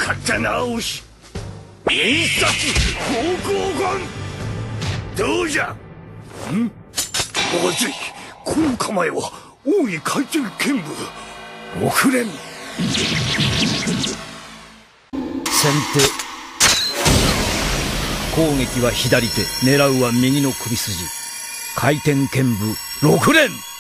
かったな青し。印刷方向眼どうじゃ。まずい。この構えは奥義回転剣舞遅れん。 先手。攻撃は左手、狙うは右の首筋。回転剣舞6連。